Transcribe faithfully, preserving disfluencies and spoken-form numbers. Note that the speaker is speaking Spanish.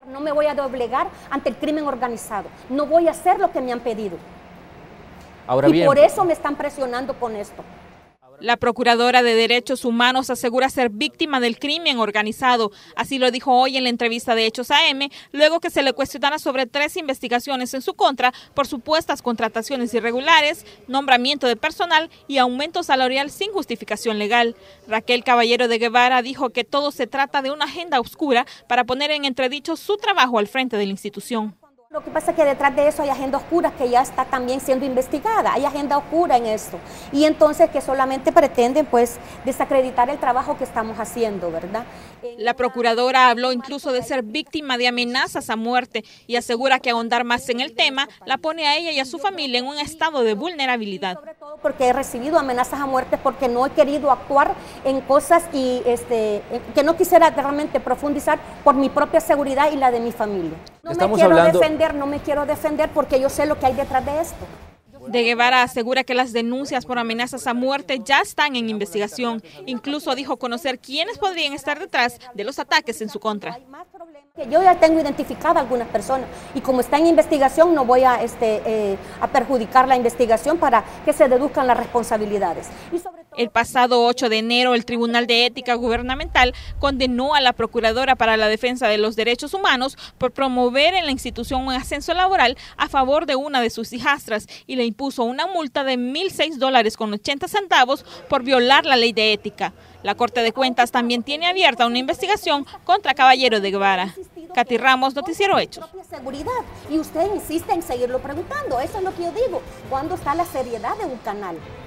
No me voy a doblegar ante el crimen organizado, no voy a hacer lo que me han pedido. Ahora y bien, por eso me están presionando con esto. La procuradora de Derechos Humanos asegura ser víctima del crimen organizado. Así lo dijo hoy en la entrevista de Hechos A M, luego que se le cuestionara sobre tres investigaciones en su contra por supuestas contrataciones irregulares, nombramiento de personal y aumento salarial sin justificación legal. Raquel Caballero de Guevara dijo que todo se trata de una agenda oscura para poner en entredicho su trabajo al frente de la institución. Lo que pasa es que detrás de eso hay agenda oscura que ya está también siendo investigada, hay agenda oscura en esto. Y entonces que solamente pretenden pues desacreditar el trabajo que estamos haciendo, ¿verdad? La procuradora habló incluso de ser víctima de amenazas a muerte y asegura que ahondar más en el tema la pone a ella y a su familia en un estado de vulnerabilidad. Sobre todo porque he recibido amenazas a muerte porque no he querido actuar en cosas y este que no quisiera realmente profundizar por mi propia seguridad y la de mi familia. No Estamos me quiero hablando... defender, no me quiero defender porque yo sé lo que hay detrás de esto. De Guevara asegura que las denuncias por amenazas a muerte ya están en investigación. Incluso dijo conocer quiénes podrían estar detrás de los ataques en su contra. Yo ya tengo identificada a algunas personas y como está en investigación no voy a, este, eh, a perjudicar la investigación para que se deduzcan las responsabilidades. Y sobre todo... El pasado ocho de enero, el Tribunal de Ética Gubernamental condenó a la Procuradora para la Defensa de los Derechos Humanos por promover en la institución un ascenso laboral a favor de una de sus hijastras y le impuso una multa de mil seis dólares con ochenta centavos por violar la ley de ética. La Corte de Cuentas también tiene abierta una investigación contra Caballero de Guevara. Katy Ramos, Noticiero Hechos. Seguridad. Y usted insiste en seguirlo preguntando. Eso es lo que yo digo. ¿Cuándo está la seriedad de un canal?